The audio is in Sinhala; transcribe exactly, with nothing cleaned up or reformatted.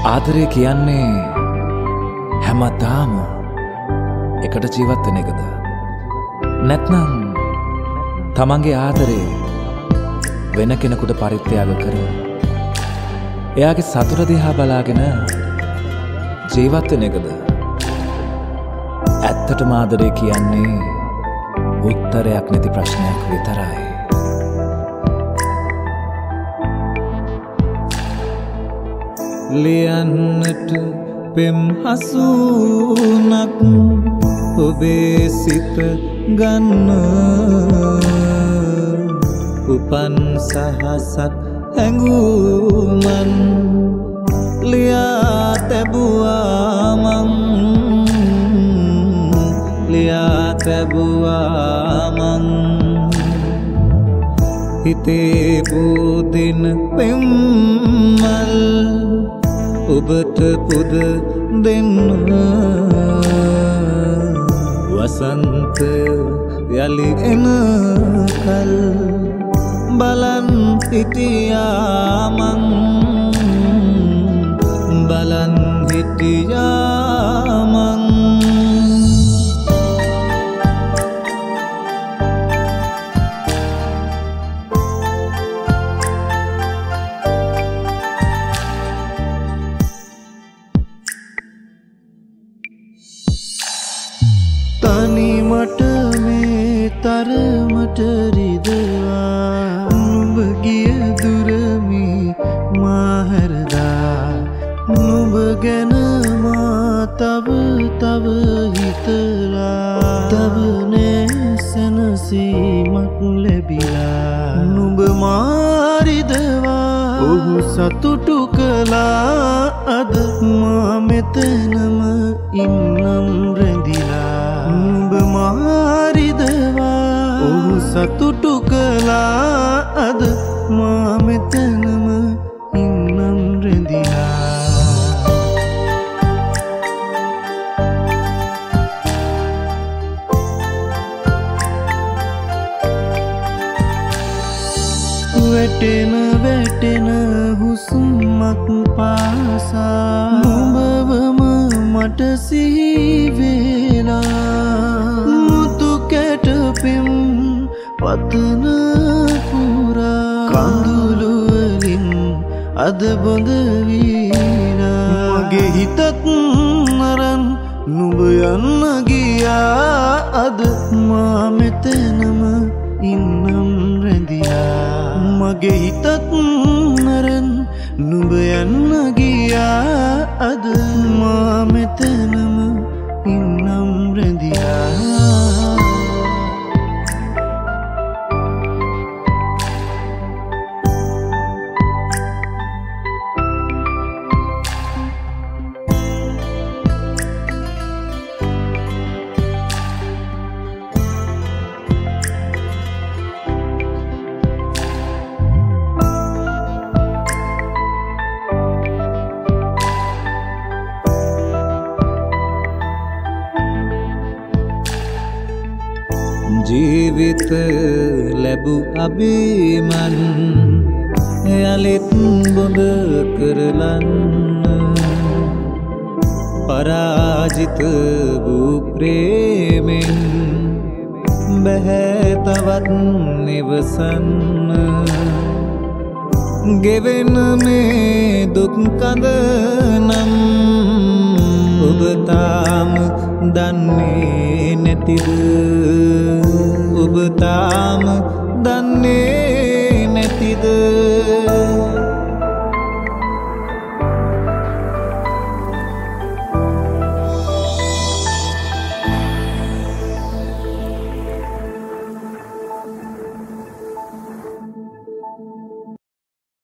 ආදරය කියන්නේ හැමදාම එකට ජීවත් වෙන එකද? නැත්නම් තමන්ගේ ආදරේ වෙන කෙනෙකුට පරිත්‍යාග කරලා එයාගේ සතුට දිහා බලාගෙන ජීවත් වෙන එකද? ඇත්තටම ආදරය කියන්නේ උත්තරයක් නැති ප්‍රශ්නයක් විතරයි. ලියන්නට පෙම් හසුනක් ඔබේ සිත ගන්න උපන් සහසක් හැඟුමන් ලියා තැබුවා මං ලියා තැබුවා මං හිතේ පුදින පෙම්මල් ඔබට පුද දෙන්න වසන්ත යලි එන කල් බලන් හිටියා මං බලන් හිටියා මං තනිමට මේ තරමට රිදවා නුඹ ගිය දුරමි මාහැරදා නුඹ ගැන මා තව තව හිතලා තව සැනසීමක් ලැබිලා නුඹ මාරිදවා ඔහු සතුටු කළා අද මා මෙතනම ඉන්නම් රැඳිලා නුඹ මාරිදවා ඔහු සතුටු කළා අද මා මෙතනම ඉන්නම් රැඳිලා වැටෙන වැටෙන හුස්මක් පාසා නුඹවම මට සිහිවෙලා මුතු කැට පෙම් පතන පුරා කඳුළුවලින් අද බොඳ වීනා මගේ හිතත් නරන් නුඹ යන්න ගියා අද මා මෙතනම ඉන්නම් රැඳිලා මගේ හිතත් නරන් නුඹ යන්න ගියා අද මා මෙතනම ඉන්නම් රැඳිලා ජීවිත ලැබු අභිමන් යලිත් බොඳ කරලන්න පරාජිත වූ ප්‍රේමෙන් බැහැ තවත් නිවසන්න ගෙවෙන මේ දුක් කඳ නම් ඔබ තාම දන්නේ නැතිද ඔබ තාම දන්නේ